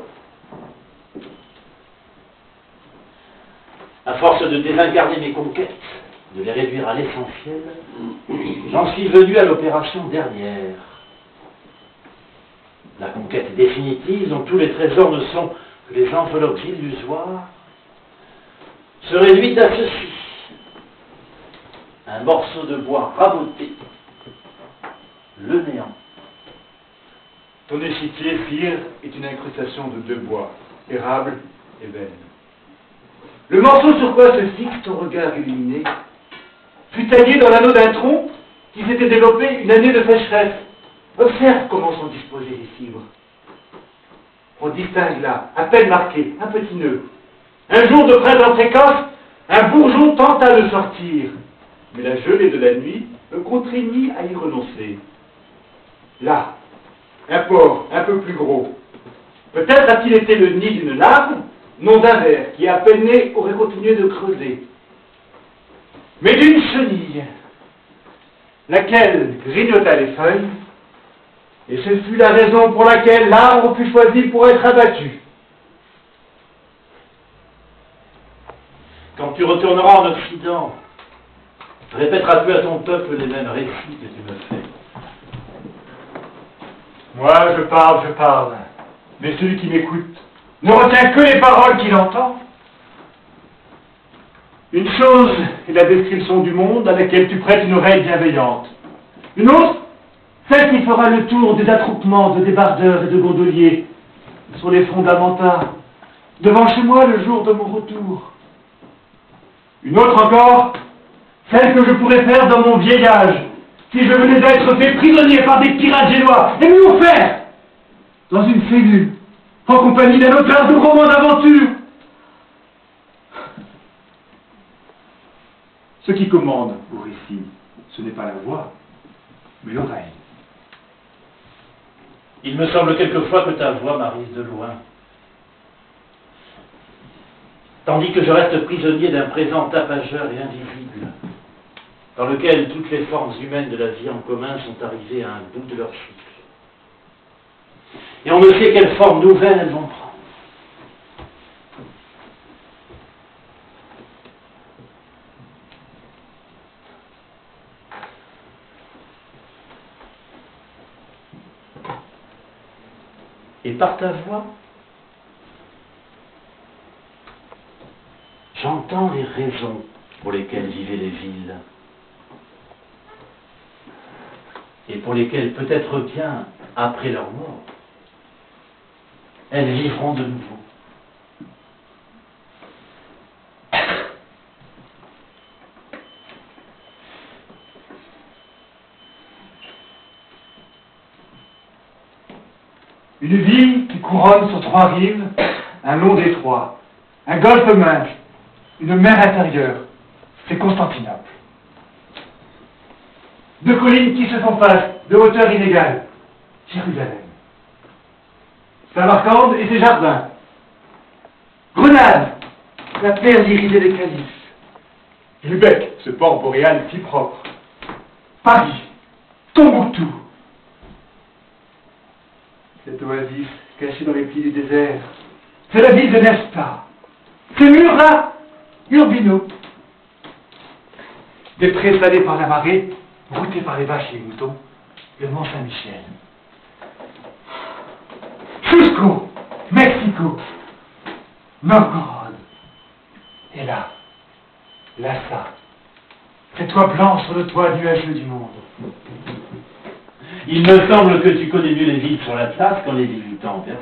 À force de désincarner mes conquêtes, de les réduire à l'essentiel, j'en suis venu à l'opération dernière. La conquête définitive, dont tous les trésors ne sont que les enveloppes illusoires, se réduit à ceci. Un morceau de bois raboté, le néant. Ton échiquier, sire, est une incrustation de deux bois, érable et benne. Le morceau sur quoi se fixe ton regard illuminé fut taillé dans l'anneau d'un tronc qui s'était développé une année de sécheresse. Observe comment sont disposées les fibres. On distingue là, à peine marqué, un petit nœud. Un jour de printemps précoce, un bourgeon tenta de sortir, mais la gelée de la nuit le contraignit à y renoncer. Là, un porc un peu plus gros. Peut-être a-t-il été le nid d'une larve, non d'un ver, qui à peine né aurait continué de creuser. Mais d'une chenille, laquelle grignota les feuilles, et ce fut la raison pour laquelle l'arbre fut choisi pour être abattu. Quand tu retourneras en Occident, répéteras-tu à ton peuple les mêmes récits que tu me fais? Moi, je parle, je parle. Mais celui qui m'écoute ne retient que les paroles qu'il entend. Une chose est la description du monde à laquelle tu prêtes une oreille bienveillante. Une autre, celle qui fera le tour des attroupements de débardeurs et de gondoliers sur les fondamentaux, devant chez moi le jour de mon retour. Une autre encore, celle que je pourrais faire dans mon vieil âge, si je venais d'être fait prisonnier par des pirates génois et m'y offert dans une cellule, en compagnie d'un auteur de romans d'aventure. Ce qui commande au récit, ce n'est pas la voix, mais l'oreille. Il me semble quelquefois que ta voix m'arrive de loin, tandis que je reste prisonnier d'un présent tapageur et invisible, dans lequel toutes les formes humaines de la vie en commun sont arrivées à un bout de leur cycle. Et on ne sait quelle forme nouvelle elles vont prendre. Et par ta voix, j'entends les raisons pour lesquelles vivaient les villes, et pour lesquelles peut-être bien, après leur mort, elles vivront de nouveau. Une ville qui couronne sur trois rives, un long détroit, un golfe mince, une mer intérieure, c'est Constantinople. Deux collines qui se font face, de hauteur inégale, Jérusalem. Samarcande et ses jardins. Grenade, la perle irisée des calices. Lubeck, ce port boréal si propre. Paris, Tombouctou. Cette oasis cachée dans les plis du désert, c'est la ville de Nesta. C'est Murat, Urbino. Des prés salés par la marée, broutés par les vaches et les moutons, le Mont Saint-Michel. Cusco, Mexico, Novgorod. Et là, Lhasa, cette toit blanche sur le toit nuageux du monde. Il me semble que tu connais mieux les villes sur l'Atlas qu'en les débutant en personne.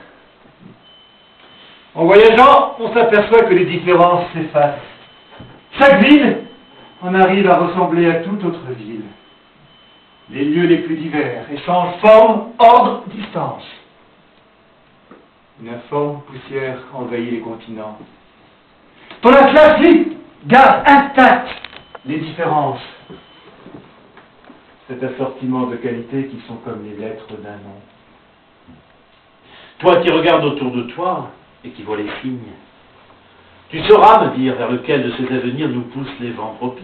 En voyageant, on s'aperçoit que les différences s'effacent. Chaque ville en arrive à ressembler à toute autre ville. Les lieux les plus divers échangent forme, ordre, distance. Une informe poussière envahit les continents. Ton atlas, lui, garde intact les différences. Cet assortiment de qualités qui sont comme les lettres d'un nom. Toi qui regardes autour de toi et qui vois les signes, tu sauras me dire vers lequel de ces avenirs nous poussent les vents propices.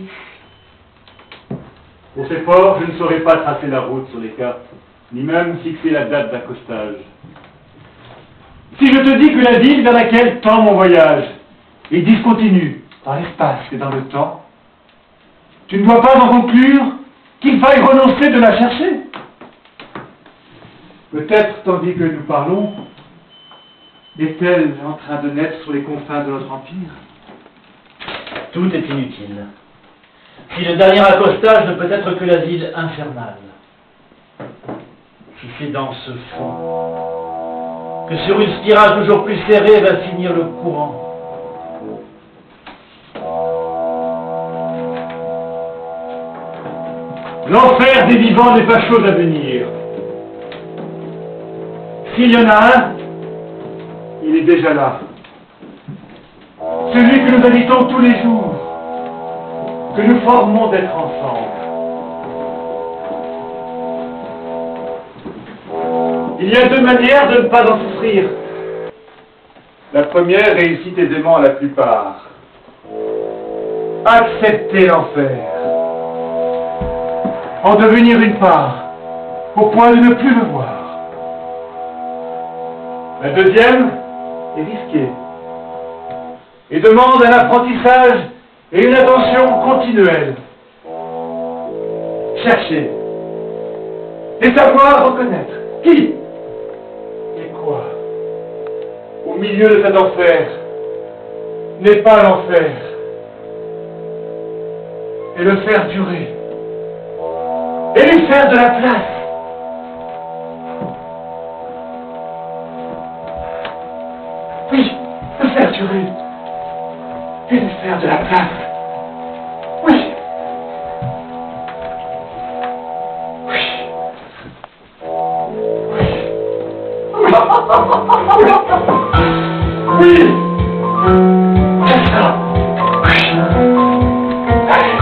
Pour ces ports, je ne saurais pas tracer la route sur les cartes, ni même fixer la date d'accostage. Si je te dis que la ville vers laquelle tend mon voyage est discontinue dans l'espace et dans le temps, tu ne dois pas en conclure qu'il faille renoncer de la chercher. Peut-être, tandis que nous parlons, est-elle en train de naître sur les confins de notre empire? Tout est inutile. Si le dernier accostage ne peut être que la ville infernale, si c'est dans ce fond que sur une spirale toujours plus serrée va finir le courant, l'enfer des vivants n'est pas chose à venir. S'il y en a un, il est déjà là. Celui que nous habitons tous les jours, que nous formons d'être ensemble. Il y a deux manières de ne pas en souffrir. La première réussit aisément à la plupart. Accepter l'enfer. En devenir une part, au point de ne plus le voir. La deuxième est risquée et demande un apprentissage et une attention continuelle. Chercher et savoir reconnaître Qui? Et quoi? Au milieu de cet enfer n'est pas l'enfer, et le faire durer, et lui faire de la place. Oui, le faire durer, et lui faire de la place. Oui. Oui, c'est ça. Oui. Allez.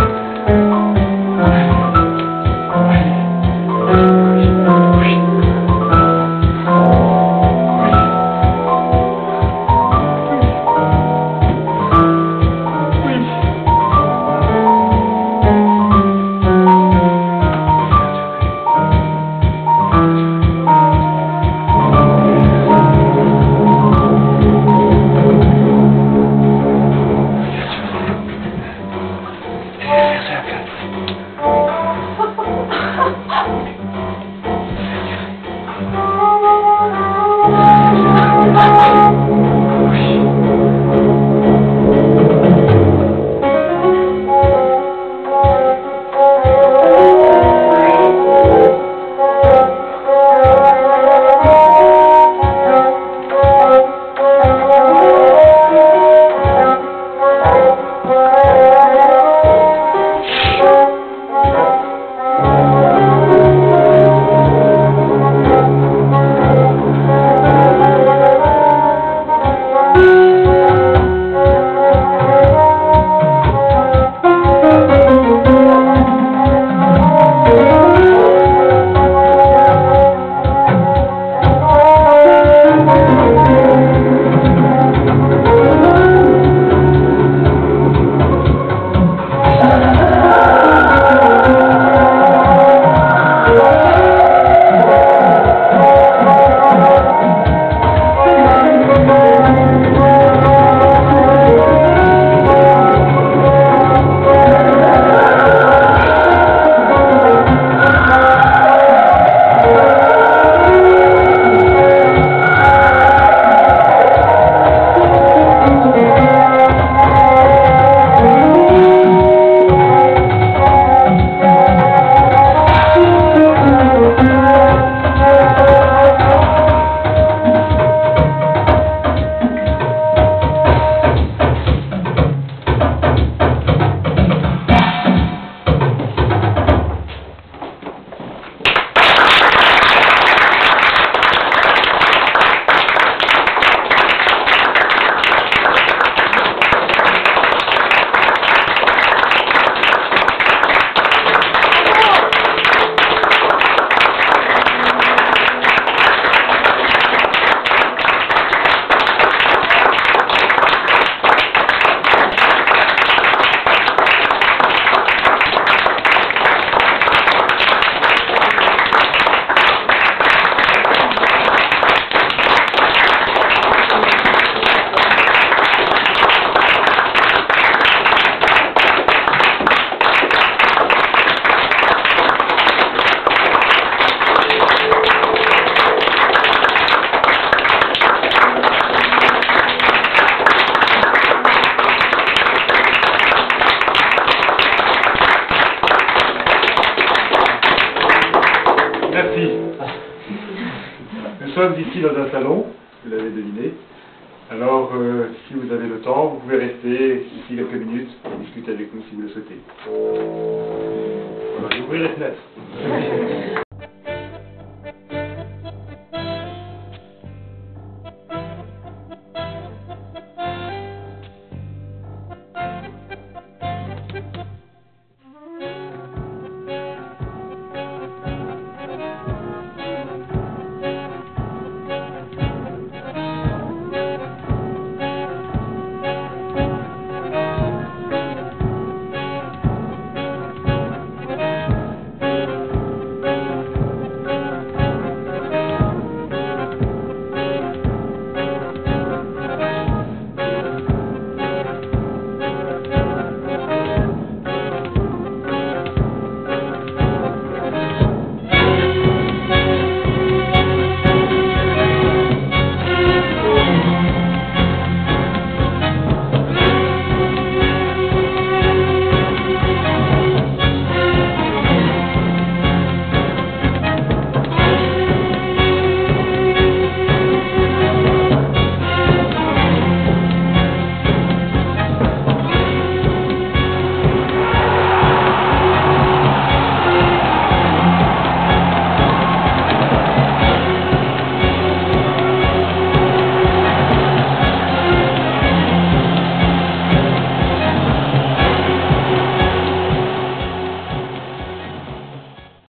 Merci. Nous sommes ici dans un salon, vous l'avez deviné. Alors, euh, si vous avez le temps, vous pouvez rester ici quelques minutes et discuter avec nous si vous le souhaitez. On va ouvrir les fenêtres.